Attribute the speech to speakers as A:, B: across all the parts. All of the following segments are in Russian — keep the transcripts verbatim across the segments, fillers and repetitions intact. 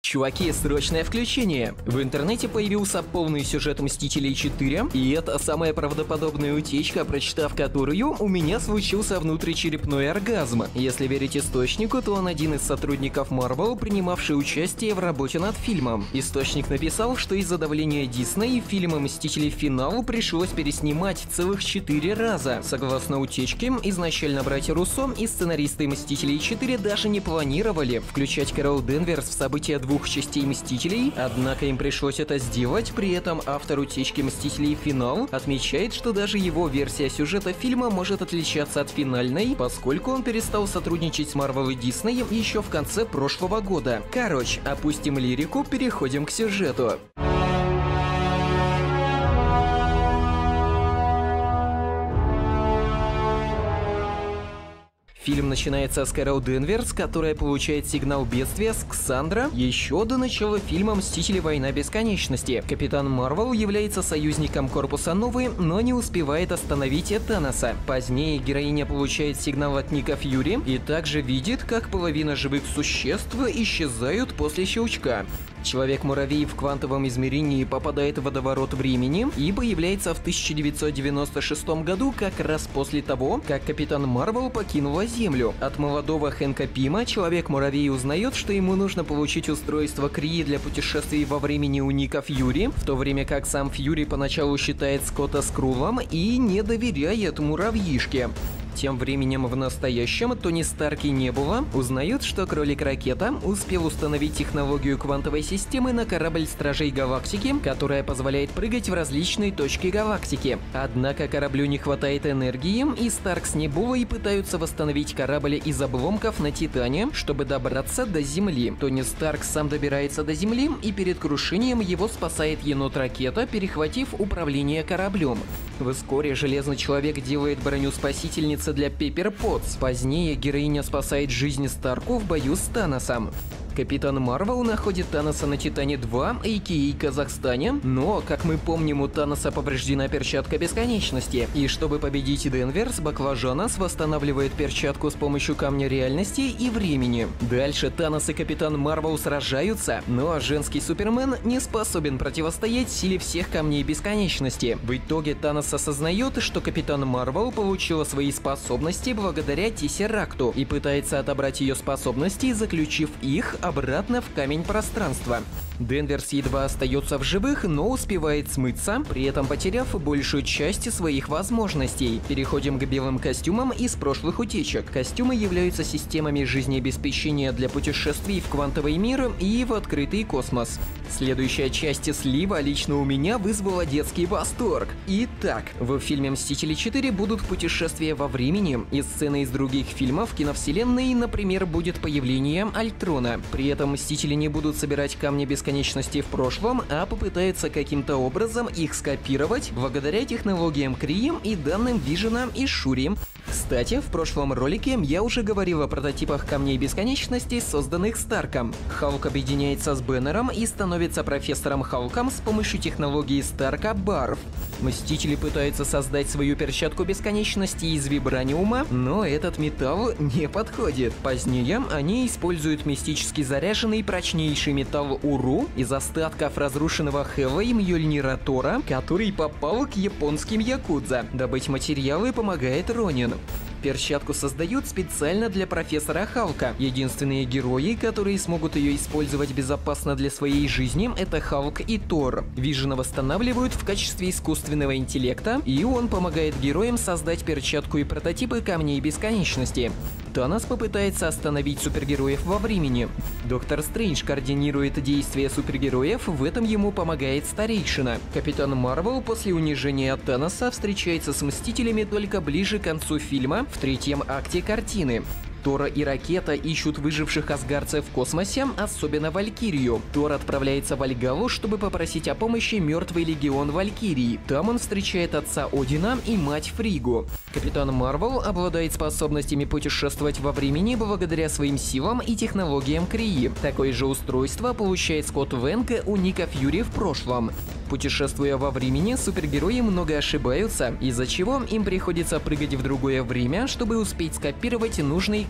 A: Чуваки, срочное включение! В интернете появился полный сюжет «Мстителей четыре», и это самая правдоподобная утечка, прочитав которую, у меня случился внутричерепной оргазм. Если верить источнику, то он один из сотрудников Marvel, принимавший участие в работе над фильмом. Источник написал, что из-за давления Дисней фильм «Мстители. Финал» пришлось переснимать целых четыре раза. Согласно утечке, изначально братья Руссо и сценаристы «Мстителей четыре» даже не планировали включать Кэрол Денверс в события двух частей Мстителей, однако им пришлось это сделать. При этом автор утечки «Мстителей. Финал» отмечает, что даже его версия сюжета фильма может отличаться от финальной, поскольку он перестал сотрудничать с Marvel и Disney еще в конце прошлого года. Короче, опустим лирику, переходим к сюжету. Фильм начинается с Кэрол Денверс, которая получает сигнал бедствия с Ксандра еще до начала фильма «Мстители. Война бесконечности». Капитан Марвел является союзником Корпуса Новый, но не успевает остановить Таноса. Позднее героиня получает сигнал от Ника Фьюри и также видит, как половина живых существ исчезают после щелчка. Человек-муравей в квантовом измерении попадает в водоворот времени и появляется в тысяча девятьсот девяносто шестом году, как раз после того, как Капитан Марвел покинула Землю. От молодого Хэнка Пима Человек-муравей узнает, что ему нужно получить устройство Крии для путешествий во времени у Ника Фьюри, в то время как сам Фьюри поначалу считает Скотта Скрулом и не доверяет муравьишке. Тем временем в настоящем Тони Старк и Небула узнают, что Кролик-ракета успел установить технологию квантовой системы на корабль Стражей Галактики, которая позволяет прыгать в различные точки галактики. Однако кораблю не хватает энергии, и Старк с Небулой пытаются восстановить корабль из обломков на Титане, чтобы добраться до Земли. Тони Старк сам добирается до Земли, и перед крушением его спасает енот-ракета, перехватив управление кораблем. Вскоре Железный Человек делает броню спасительницы для Пеппер Потс. Позднее героиня спасает жизнь Старку в бою с Таносом. Капитан Марвел находит Таноса на Титане два, а.к.а. Казахстане, но, как мы помним, у Таноса повреждена перчатка бесконечности, и чтобы победить Денверс, Баклажанос восстанавливает перчатку с помощью камня реальности и времени. Дальше Танос и Капитан Марвел сражаются, но женский Супермен не способен противостоять силе всех камней бесконечности. В итоге Танос осознает, что Капитан Марвел получила свои способности благодаря Тессеракту и пытается отобрать ее способности, заключив их обратно в камень пространства. Денверс едва остается в живых, но успевает смыться, при этом потеряв большую часть своих возможностей. Переходим к белым костюмам из прошлых утечек. Костюмы являются системами жизнеобеспечения для путешествий в квантовый мир и в открытый космос. Следующая часть слива лично у меня вызвала детский восторг. Итак, в фильме «Мстители четыре» будут путешествия во времени, и сцены из других фильмов киновселенной, например, будет появление Альтрона. При этом Мстители не будут собирать камни бесконечности в прошлом, а попытаются каким-то образом их скопировать благодаря технологиям Крии и данным Вижена и Шури. Кстати, в прошлом ролике я уже говорил о прототипах камней бесконечности, созданных Старком. Халк объединяется с Бэннером и становится профессором Халком с помощью технологии Старка Барф. Мстители пытаются создать свою перчатку бесконечности из вибраниума, но этот металл не подходит. Позднее они используют мистически заряженный прочнейший металл Уру из остатков разрушенного Хэвэй Мьёльнира Тора, который попал к японским якудза. Добыть материалы помогает Ронин. Перчатку создают специально для профессора Халка. Единственные герои, которые смогут ее использовать безопасно для своей жизни, это Халк и Тор. Вижена восстанавливают в качестве искусственного интеллекта, и он помогает героям создать перчатку и прототипы камней бесконечности. Танос попытается остановить супергероев во времени. Доктор Стрэндж координирует действия супергероев, в этом ему помогает Старейшина. Капитан Марвел после унижения от Таноса встречается с Мстителями только ближе к концу фильма, в третьем акте картины. Тора и Ракета ищут выживших асгардцев в космосе, особенно Валькирию. Тор отправляется в Альгалу, чтобы попросить о помощи мертвый легион Валькирии. Там он встречает отца Одина и мать Фригу. Капитан Марвел обладает способностями путешествовать во времени благодаря своим силам и технологиям Крии. Такое же устройство получает Скотт Вэнг у Ника Фьюри в прошлом. Путешествуя во времени, супергерои много ошибаются, из-за чего им приходится прыгать в другое время, чтобы успеть скопировать нужный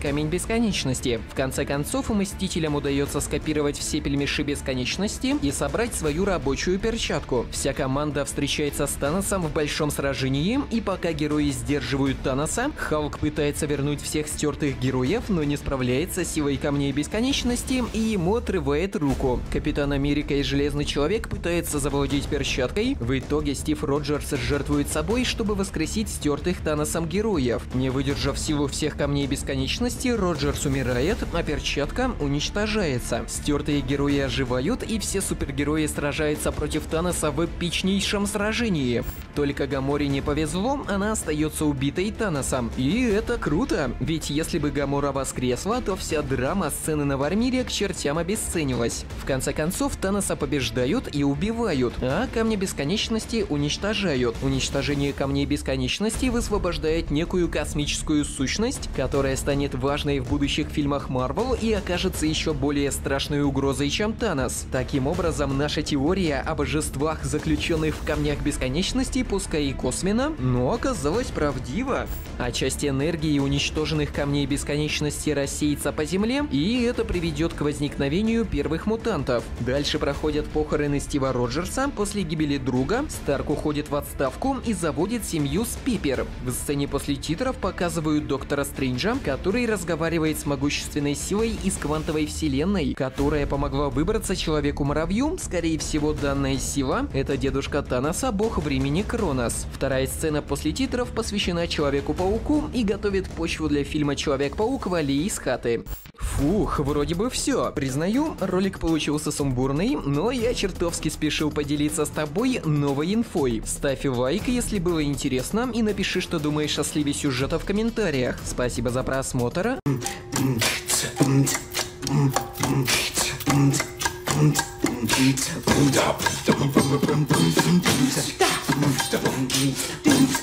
A: Камень Бесконечности. В конце концов, Мстителям удается скопировать все пельмеши Бесконечности и собрать свою рабочую перчатку. Вся команда встречается с Таносом в большом сражении, и пока герои сдерживают Таноса, Халк пытается вернуть всех стертых героев, но не справляется с силой Камней Бесконечности, и ему отрывает руку. Капитан Америка и Железный Человек пытаются завладеть перчаткой. В итоге Стив Роджерс жертвует собой, чтобы воскресить стертых Таносом героев. Не выдержав силу всех Камней Бесконечности, Роджерс умирает, а перчатка уничтожается. Стертые герои оживают, и все супергерои сражаются против Таноса в эпичнейшем сражении. Только Гаморе не повезло, она остается убитой Таносом. И это круто, ведь если бы Гамора воскресла, то вся драма сцены на Вармире к чертям обесценилась. В конце концов, Таноса побеждают и убивают, а Камни Бесконечности уничтожают. Уничтожение Камней Бесконечности высвобождает некую космическую сущность, которая станет важной в будущих фильмах Marvel и окажется еще более страшной угрозой, чем Танос. Таким образом, наша теория о божествах, заключенных в Камнях Бесконечности, пускай и косвенно, но оказалась правдива. А часть энергии уничтоженных Камней Бесконечности рассеется по Земле, и это приведет к возникновению первых мутантов. Дальше проходят похороны Стива Роджерса. После гибели друга Старк уходит в отставку и заводит семью с Пиппер. В сцене после титров показывают Доктора Стрэнджа, который разговаривает с могущественной силой из квантовой вселенной, которая помогла выбраться Человеку-муравью. Скорее всего, данная сила — это дедушка Таноса, бог времени Кронос. Вторая сцена после титров посвящена Человеку-пауку и готовит почву для фильма Человек-паук Вали из хаты. Фух, вроде бы все. Признаю, ролик получился сумбурный, но я чертовски спешил поделиться с тобой новой инфой. Ставь лайк, если было интересно, и напиши, что думаешь о сливе сюжета в комментариях. Спасибо за просмотр.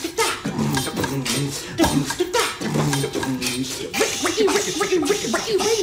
B: Wiki, wiki, wiki, wiki, wiki, wiki.